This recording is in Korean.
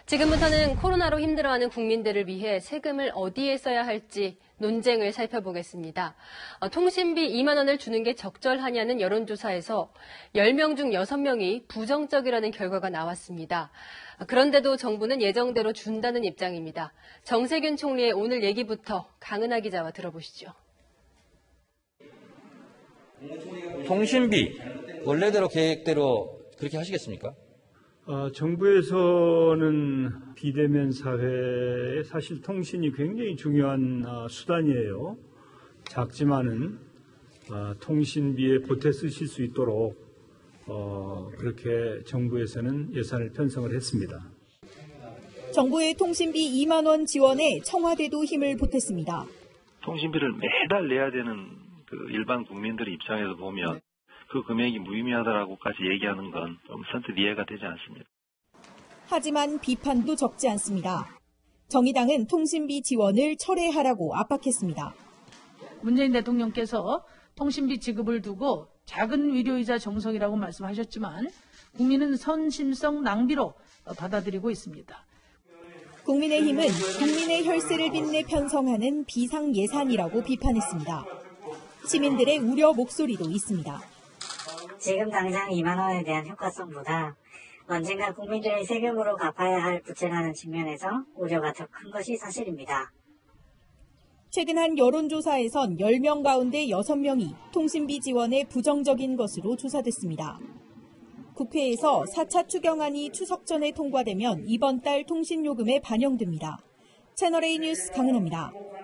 지금부터는 코로나로 힘들어하는 국민들을 위해 세금을 어디에 써야 할지 논쟁을 살펴보겠습니다. 통신비 2만 원을 주는 게 적절하냐는 여론조사에서 10명 중 6명이 부정적이라는 결과가 나왔습니다. 그런데도 정부는 예정대로 준다는 입장입니다. 정세균 총리의 오늘 얘기부터 강은하 기자와 들어보시죠. 통신비 원래대로 계획대로 그렇게 하시겠습니까? 정부에서는 비대면 사회에 사실 통신이 굉장히 중요한 수단이에요. 작지만은 통신비에 보태 쓰실 수 있도록 그렇게 정부에서는 예산을 편성을 했습니다. 정부의 통신비 2만 원 지원에 청와대도 힘을 보탰습니다. 통신비를 매달 내야 되는 일반 국민들의 입장에서 보면 그 금액이 무의미하다라고까지 얘기하는 건 좀 선뜻 이해가 되지 않습니다. 하지만 비판도 적지 않습니다. 정의당은 통신비 지원을 철회하라고 압박했습니다. 문재인 대통령께서 통신비 지급을 두고 작은 위로이자 정성이라고 말씀하셨지만 국민은 선심성 낭비로 받아들이고 있습니다. 국민의힘은 국민의 혈세를 빚내 편성하는 비상예산이라고 비판했습니다. 시민들의 우려 목소리도 있습니다. 지금 당장 2만 원에 대한 효과성보다 언젠가 국민들의 세금으로 갚아야 할 부채라는 측면에서 우려가 더 큰 것이 사실입니다. 최근 한 여론조사에선 10명 가운데 6명이 통신비 지원에 부정적인 것으로 조사됐습니다. 국회에서 4차 추경안이 추석 전에 통과되면 이번 달 통신요금에 반영됩니다. 채널A 뉴스 강은하입니다.